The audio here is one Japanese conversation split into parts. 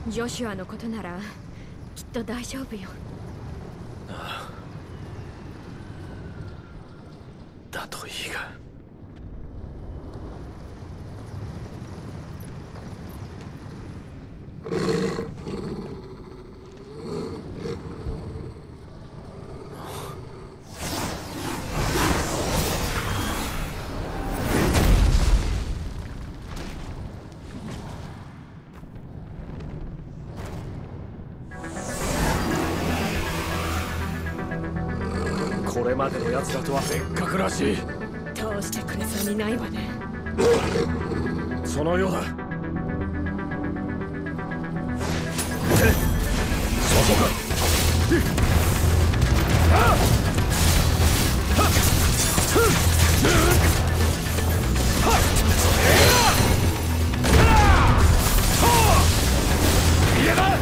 ジョシュアのことならきっと大丈夫よ。 ああ、だといいが。これまでの奴らとは別格らしい。 どうしてくれそうにないわね。 そのようだ。そこか。家だ。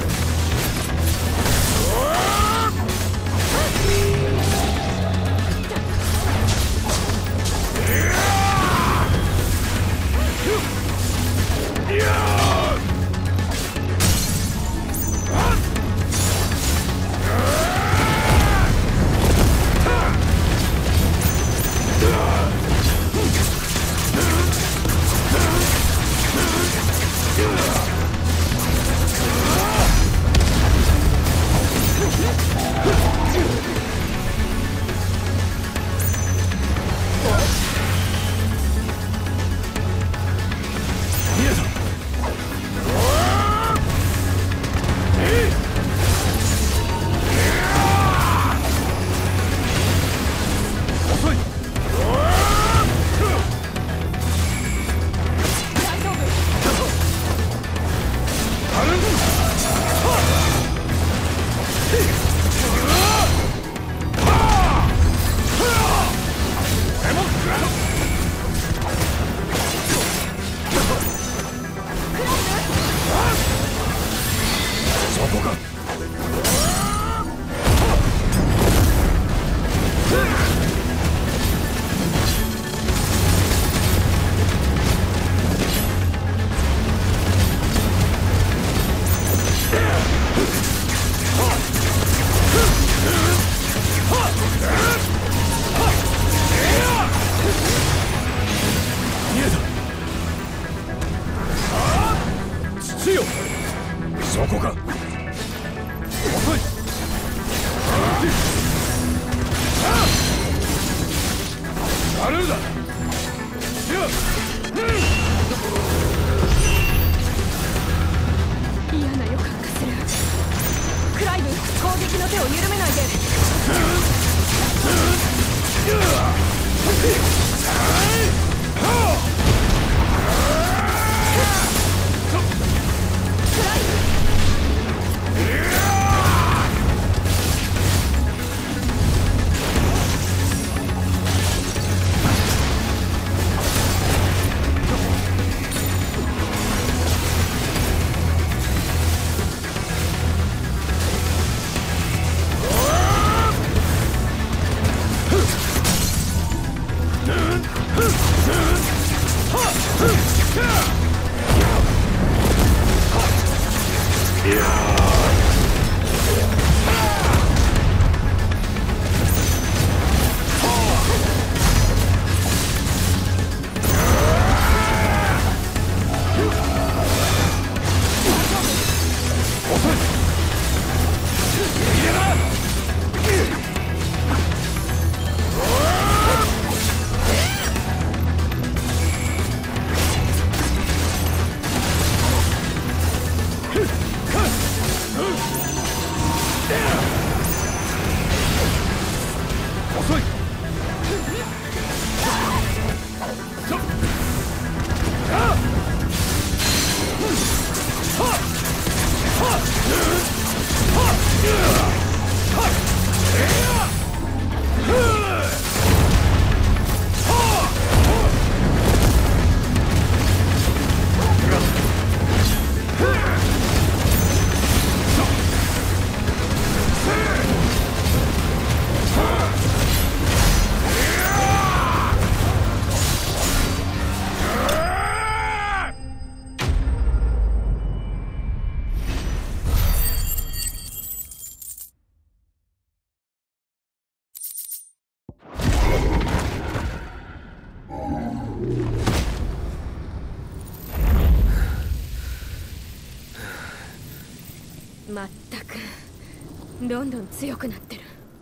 まったくどんどん強くなってる。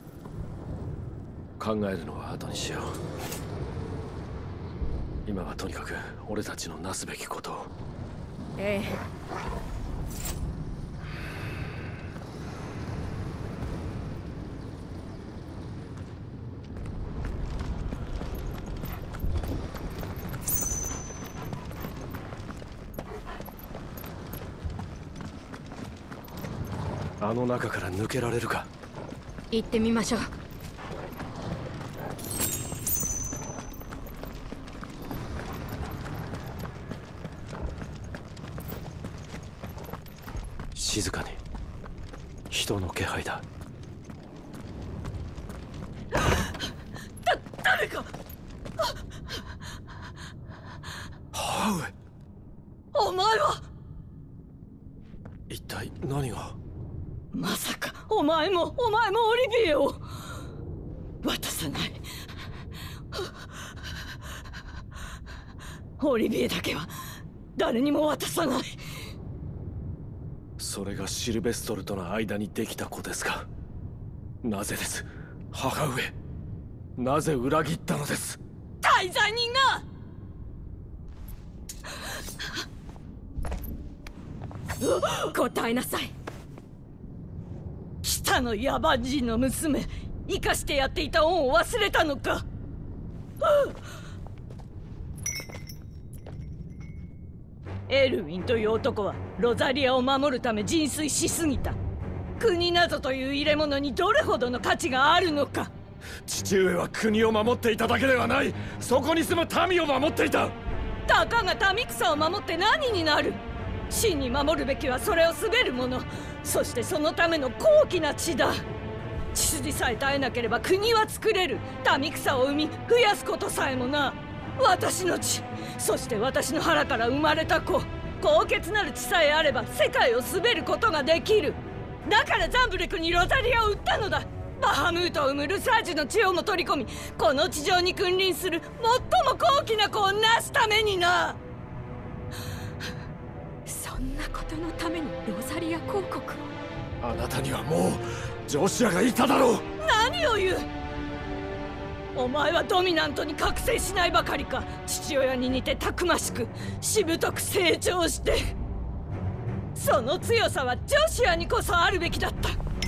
考えるのは後にしよう。今はとにかく俺たちのなすべきことを。 ええ。 あの中から抜けられるか。 行ってみましょう。 静かに。人の気配だ。 誰か。 母上。 お前は一体何が。 まさかお前もオリビエを渡さない。オリビエだけは誰にも渡さない。 それがシルベストルとの間にできた子ですか。なぜです、母上。なぜ裏切ったのです。 大罪人が。 答えなさい。 北の野蛮人の娘、生かしてやっていた恩を忘れたのか。エルウィンという男はロザリアを守るため尽粋しすぎた。国などという入れ物にどれほどの価値があるのか。 父上は国を守っていただけではない。そこに住む民を守っていた。 たかが民草を守って何になる。真に守るべきはそれを滑る者、そしてそのための高貴な血だ。血筋さえ絶えなければ国は作れる。民草を生み増やすことさえもな。私の血、そして私の腹から生まれた子、高潔なる血さえあれば世界を滑ることができる。だからザンブレクにロザリアを売ったのだ。バハムートを生むルサージュの血をも取り込み、この地上に君臨する最も高貴な子をなすためにな。 そんなことのためにロザリア公国を。 あなたにはもうジョシュアがいただろう。 何を言う。お前はドミナントに覚醒しないばかりか、父親に似てたくましくしぶとく成長して、その強さはジョシュアにこそあるべきだった。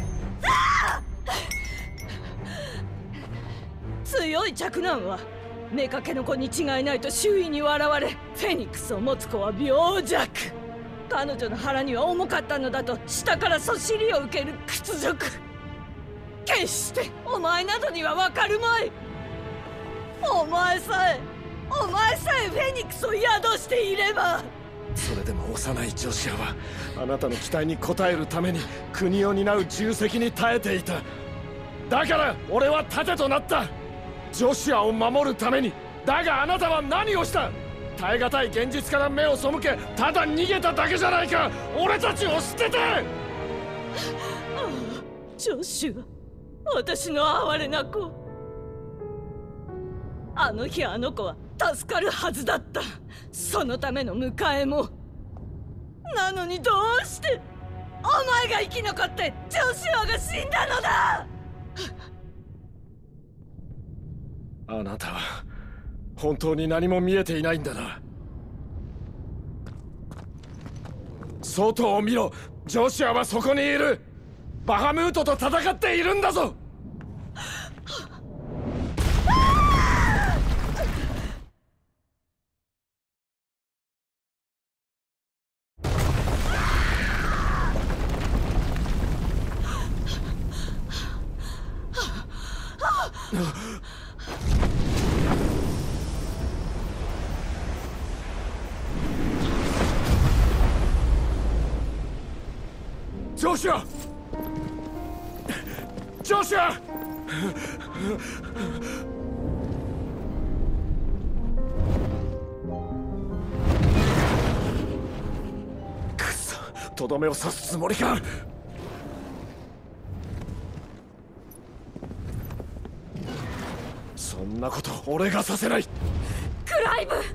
強い嫡男は妾の子に違いないと周囲に笑われ、フェニックスを持つ子は病弱。彼女の腹には重かったのだと下からそしりを受ける屈辱。決してお前などには分かるまい。お前さえフェニックスを宿していれば。 それでも幼いジョシュアはあなたの期待に応えるために国を担う重責に耐えていた。だから俺は盾となった。ジョシュアを守るために。だがあなたは何をした。耐え難い現実から目を背け、ただ逃げただけじゃないか。俺たちを捨てて。 ジョシュア、私の哀れな子。あの日あの子は助かるはずだった。そのための迎えも。なのにどうしてお前が生き残ってジョシュアが死んだのだ。 あなたは本当に何も見えていないんだな。外を見ろ。ジョシュアはそこにいる。バハムートと戦っているんだぞ。ジョシュア！ジョシュア！くそ、とどめを刺すつもりか。そんなこと俺がさせない。 クライイブ。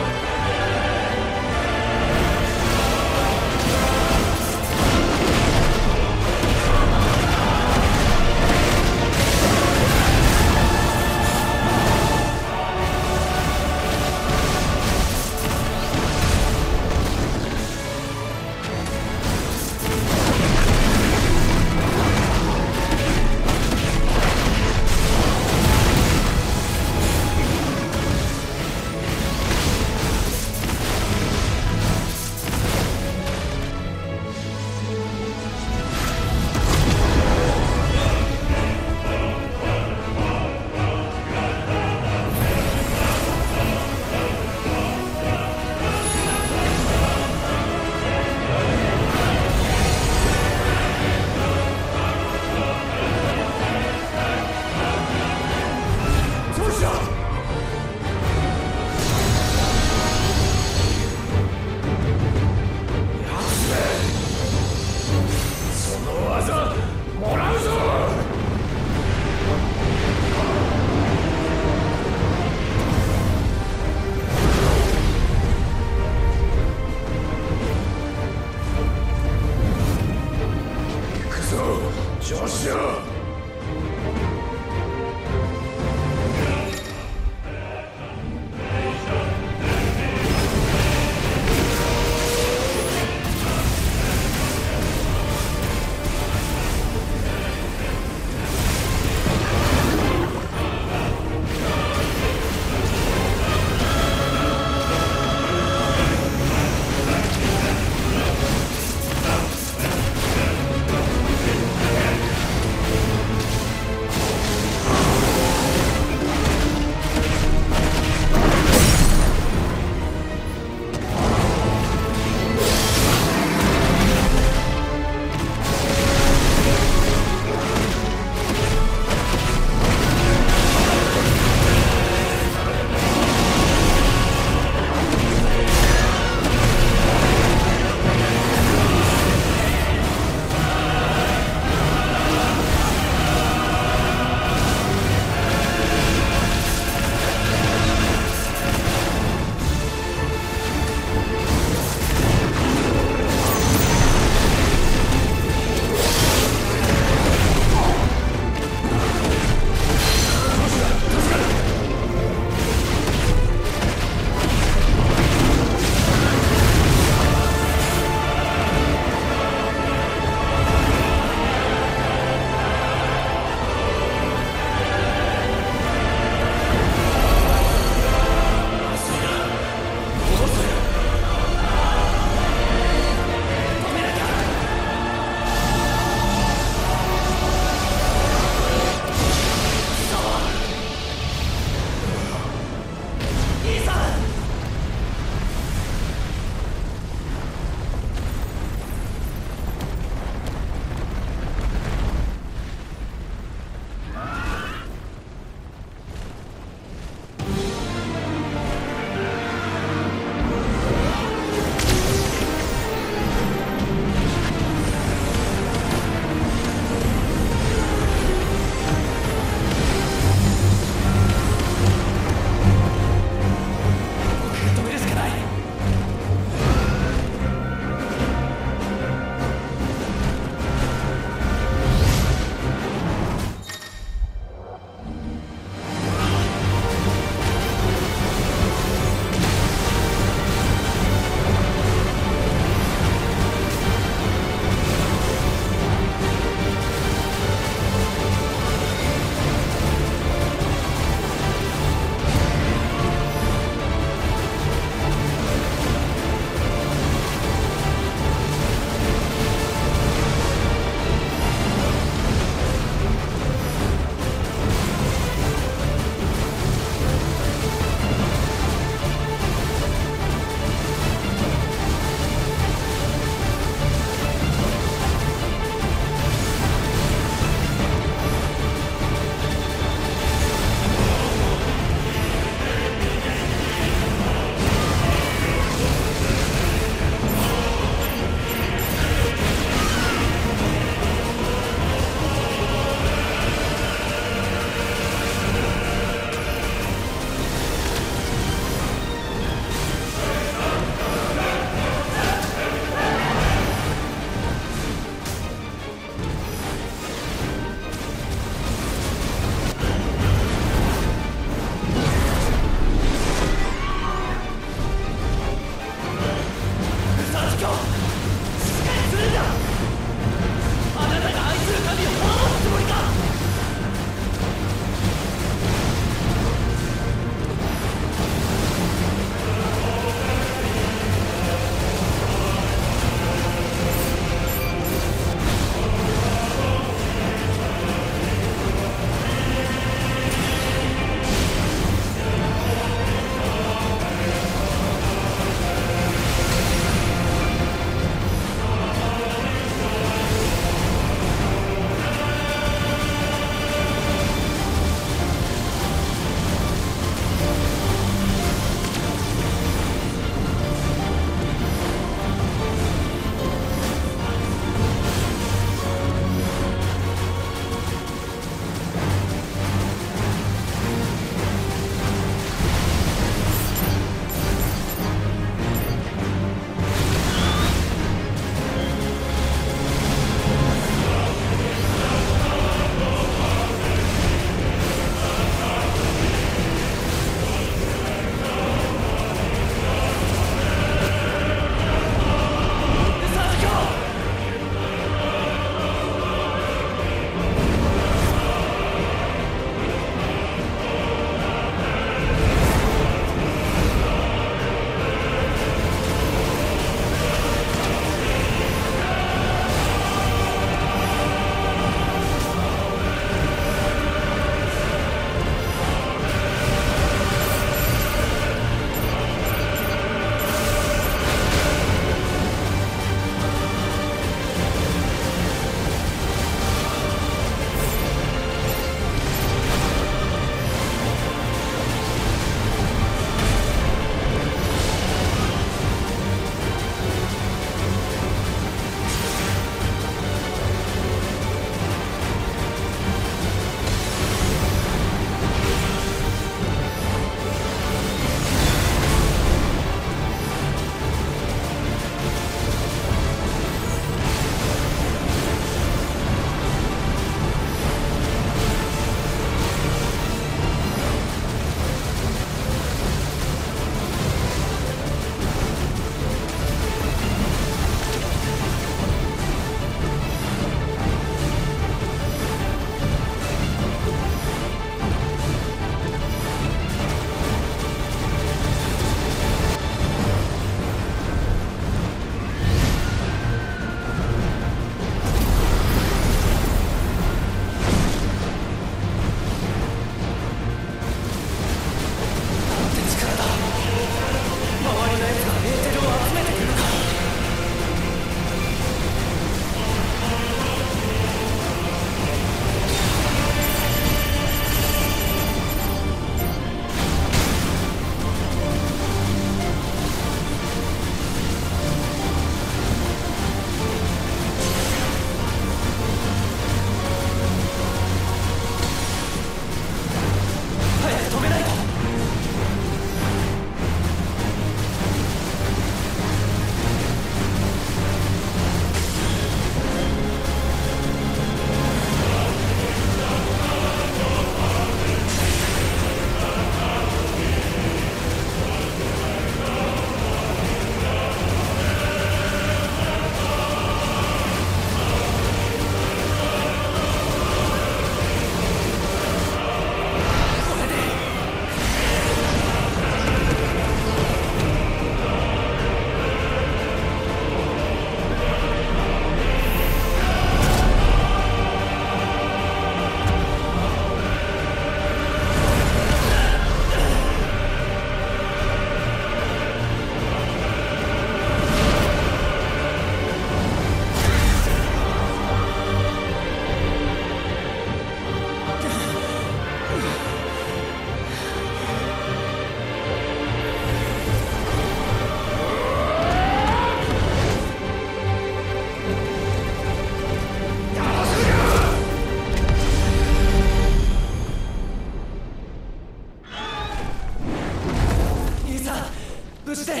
事で。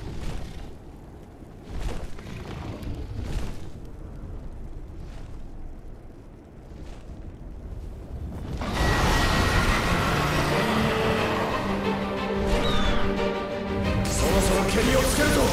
そろそろケリをつけるぞ。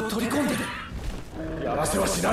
取り込んでやらせはしない。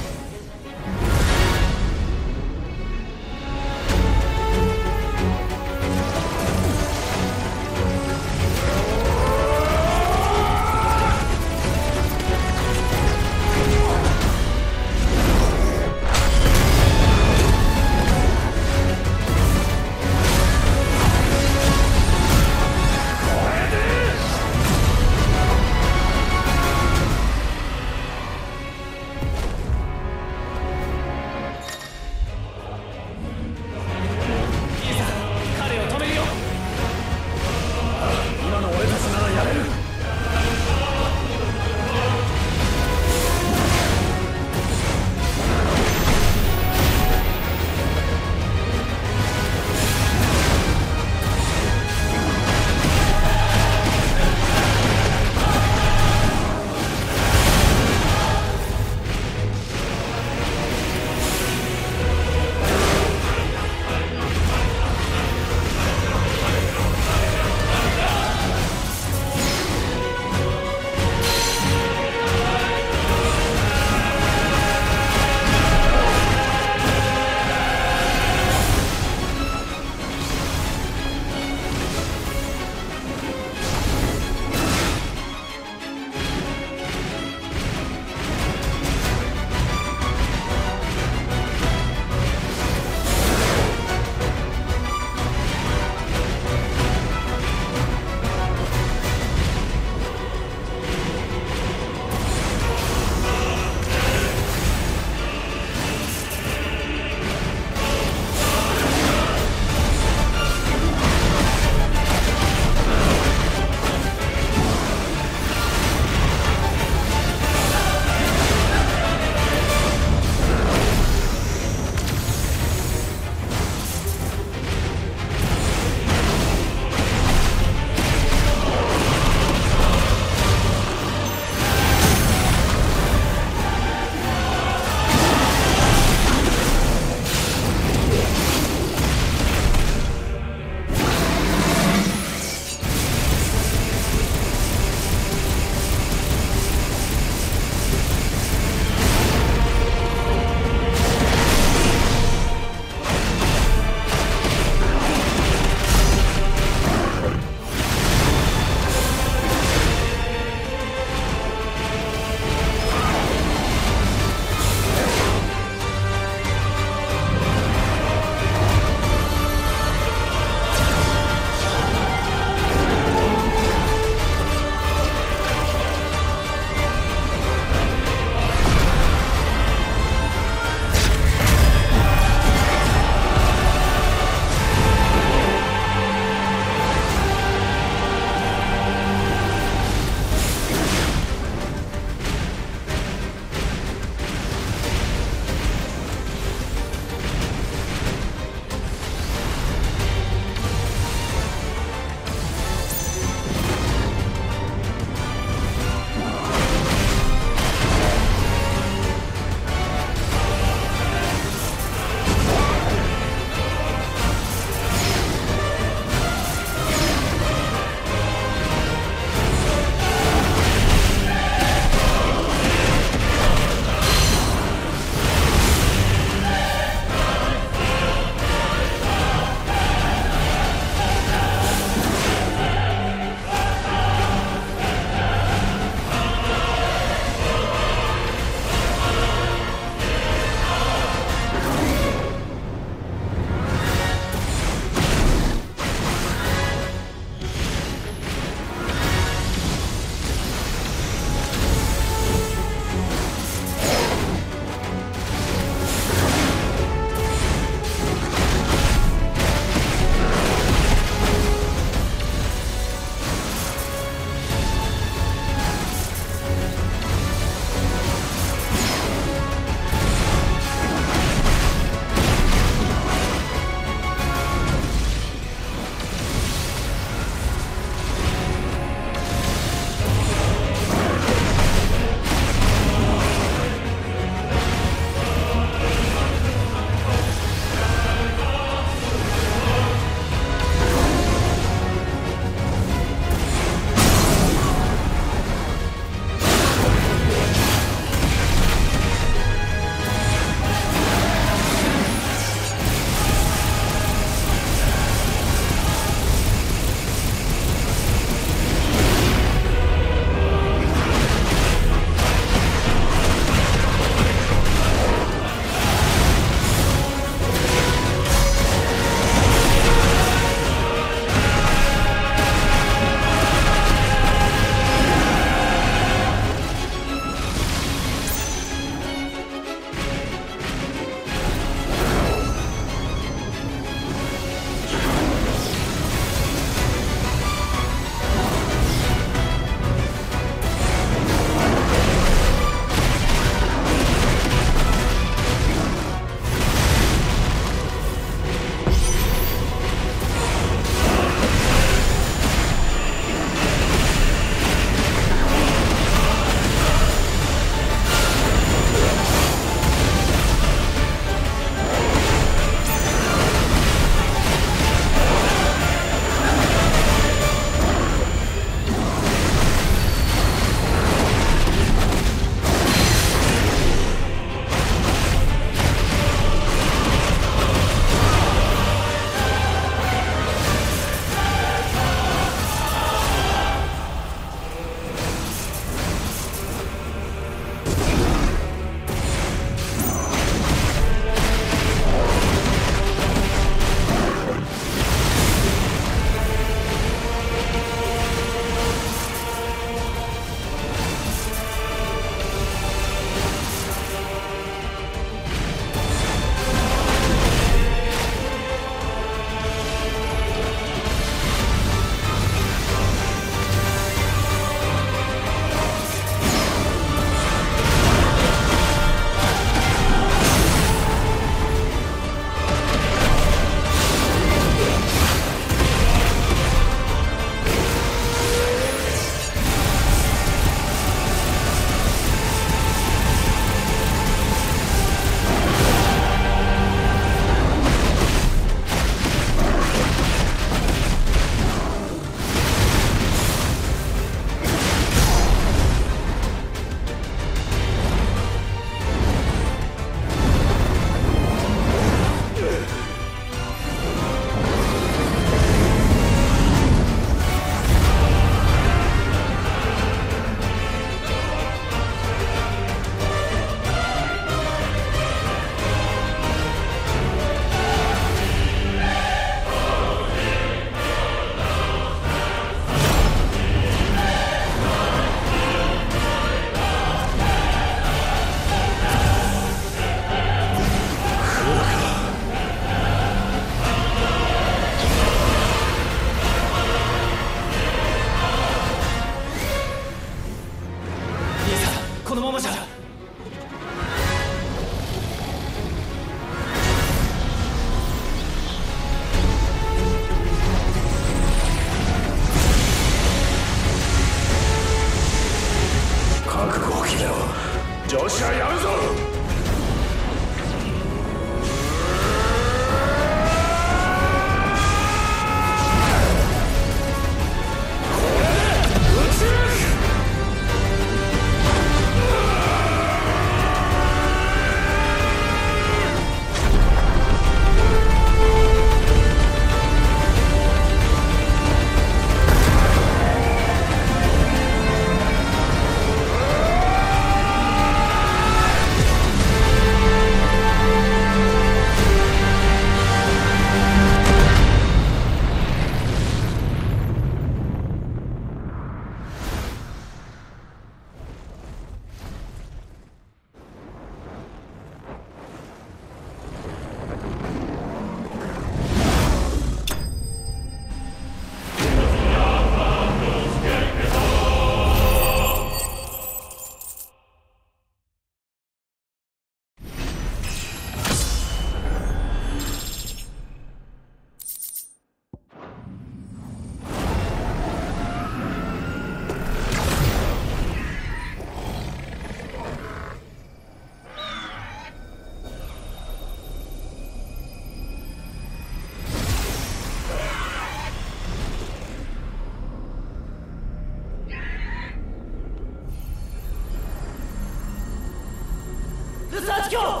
発狂。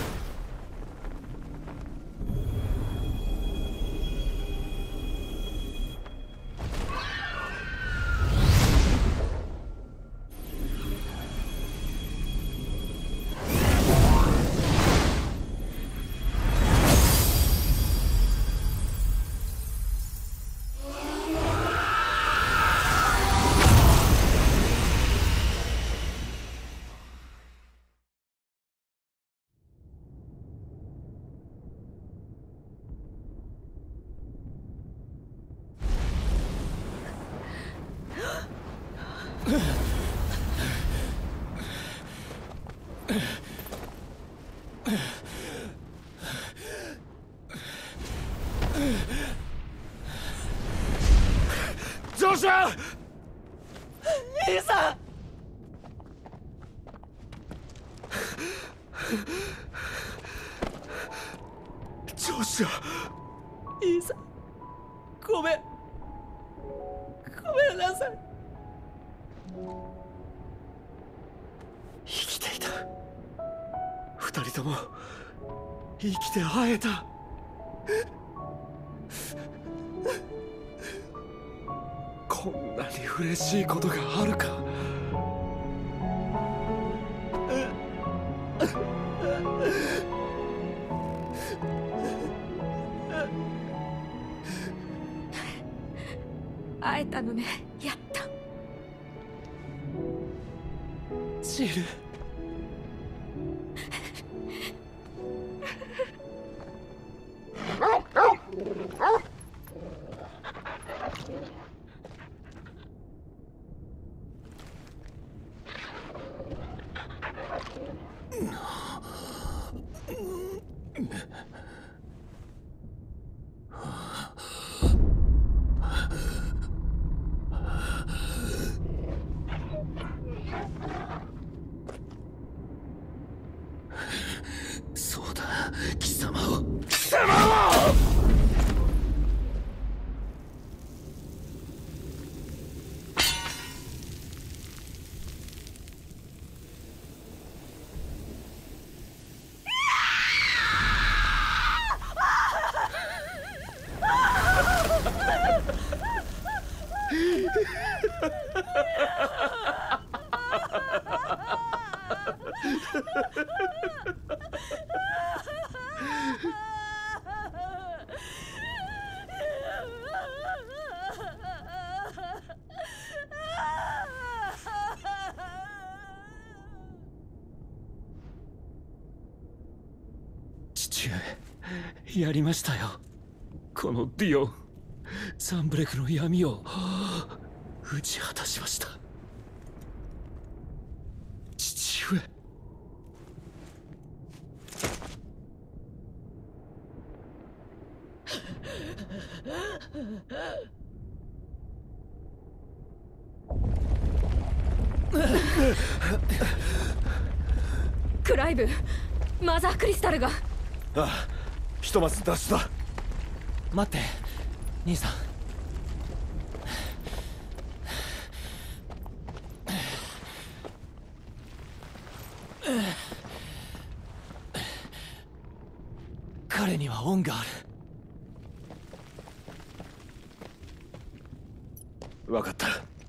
ジョシュア！ 兄さん。 ジョシュア！ 兄さん、ごめんなさい。 生きていた。二人とも生きて会えた。こんなに嬉しいことがあるか。 会えたのね、やっと。 ジル。 そうだ、貴様を。 父上、やりましたよ。このディオン、ザンブレクの闇を打ち果たしました。父上。 クライブ、マザークリスタルが。 ああ、ひとまず脱出だ。 待って、兄さん。彼には恩がある。 分かった。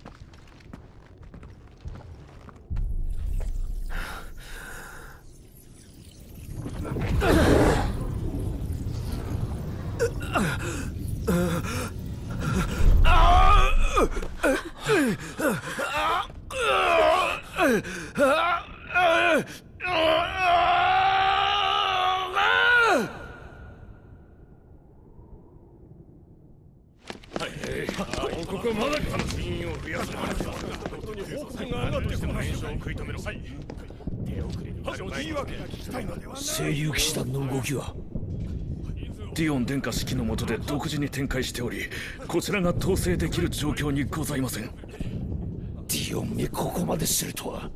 聖竜騎士団の動きは？ ディオン殿下指揮の下で独自に展開しており、こちらが統制できる状況にございません。 ディオンめここまでするとは。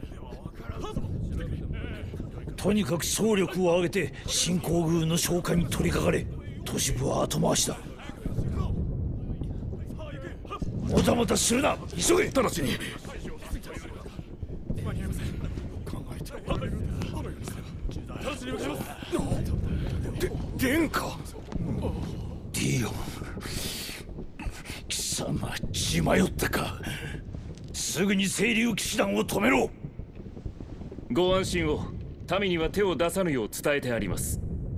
とにかく総力を挙げて新皇宮の消火に取り掛かれ。都市部は後回しだ。もたもたするな、急げ。 直ちに。 殿下。 ディオン、貴様血迷ったか。すぐに清流騎士団を止めろ。 ご安心を。民には手を出さぬよう伝えてあります。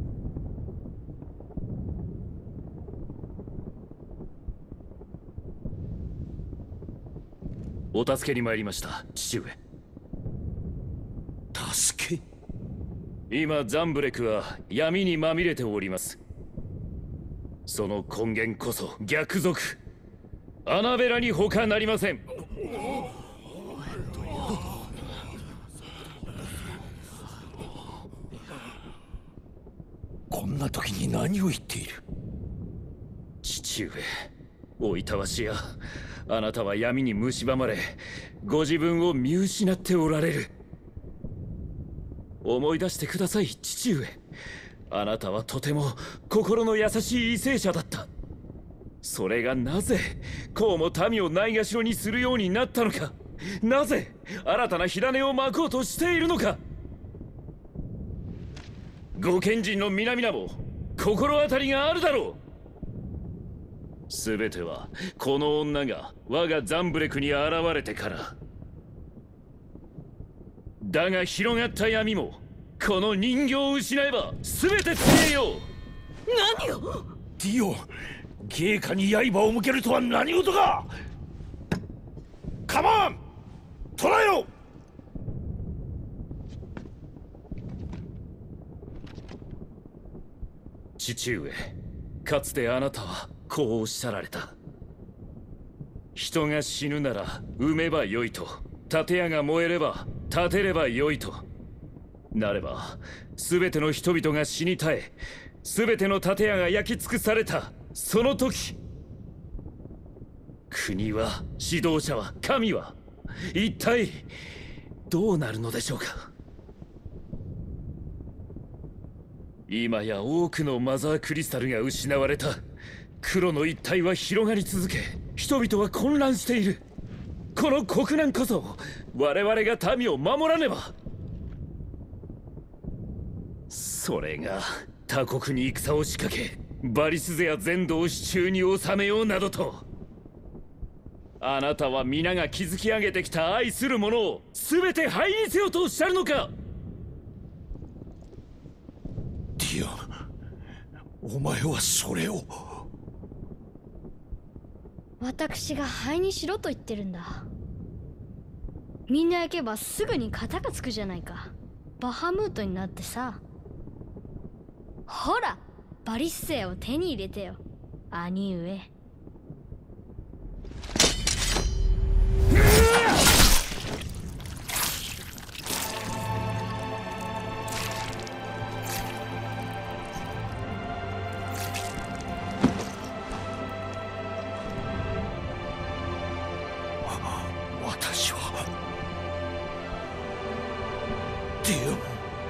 お助けに参りました、父上。 助け？ 今ザンブレクは闇にまみれております。その根源こそ逆賊、アナベラに他なりません。 こんな時に何を言っている？ 父上、おいたわしや、あなたは闇に蝕まれ、ご自分を見失っておられる。思い出してください、父上。あなたはとても心の優しい為政者だった。それがなぜこうも民をないがしろにするようになったのか。なぜ新たな火種をまこうとしているのか。ご賢人の皆々も心当たりがあるだろう。全てはこの女が我がザンブレクに現れてから。だが広がった闇もこの人形を失えば全て消えよう。 何を？ ディオン、芸家に刃を向けるとは何事か。カモン、捕らえろ。 父上、かつてあなたはこうおっしゃられた。人が死ぬなら産めばよいと、建屋が燃えれば建てればよいと。なれば全ての人々が死に絶え、全ての建屋が焼き尽くされたその時、国は、指導者は、神は一体どうなるのでしょうか。今や多くのマザークリスタルが失われた。黒の一帯は広がり続け、人々は混乱している。この国難こそ我々が民を守らねば。それが他国に戦を仕掛け、バリスゼア全土を手中に収めようなどと。あなたは皆が築き上げてきた愛する者を全て灰にせよとおっしゃるのか。 ディオン、お前はそれを。 私が灰にしろと言ってるんだ。みんな行けばすぐに型がつくじゃないか。バハムートになってさ。ほら、バリスセアを手に入れてよ、兄上。 私はディオン。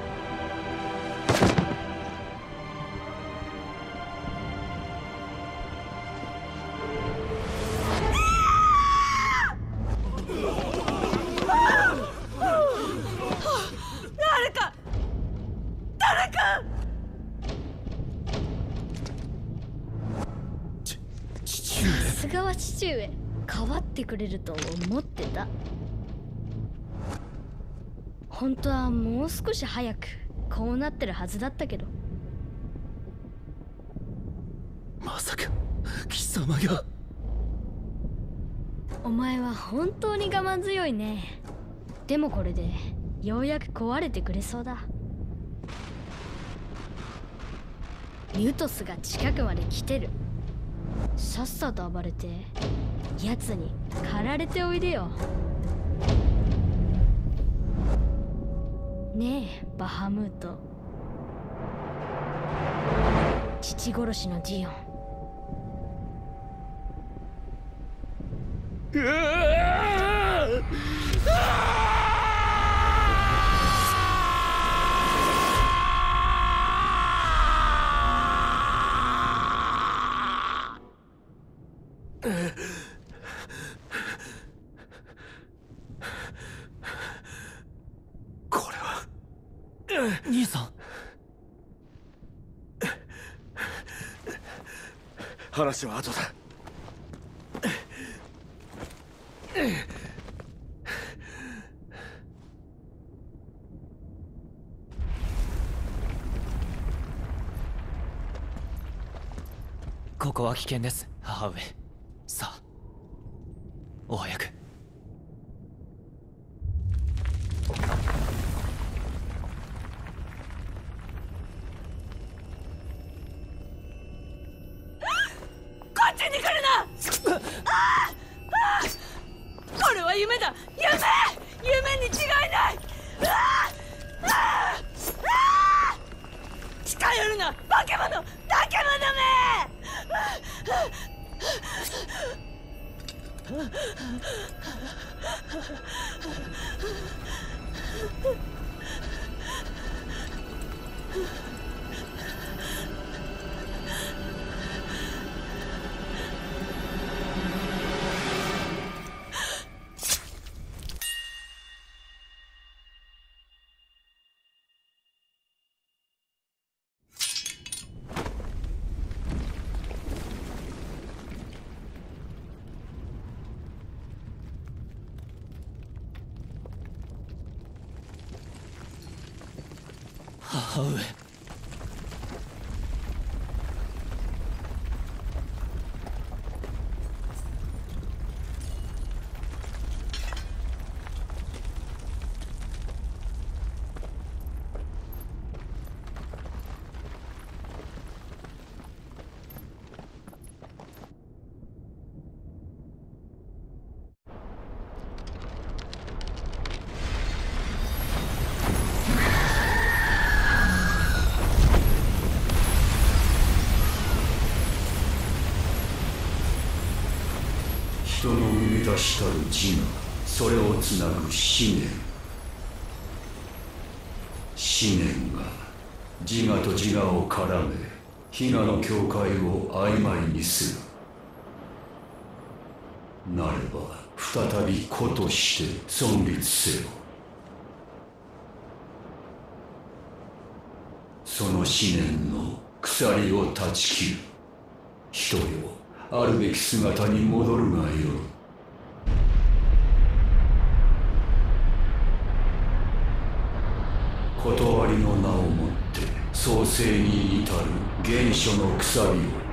さすがは父上、変わってくれると思ってた。本当はもう少し早くこうなってるはずだったけど。 まさか貴様が。 お前は本当に我慢強いね。でもこれでようやく壊れてくれそうだ。ミュトスが近くまで来てる。さっさと暴れて奴に狩られておいでよ。ねえバハムート、父殺しのジオン。 兄さん。 話は後だ。 ここは危険です、母上。さあ、お早く。 こっちに来るな。これは夢だ。夢に違いない。近寄るな、化け物め。 母上。 人の生み出したる自我、それをつなぐ思念が自我と自我を絡め、非我の境界を曖昧にする。なれば再び個として存立せよ。その思念の鎖を断ち切る。人よ、あるべき姿に戻るがよい。断りの名をもって創世に至る原初のくさびを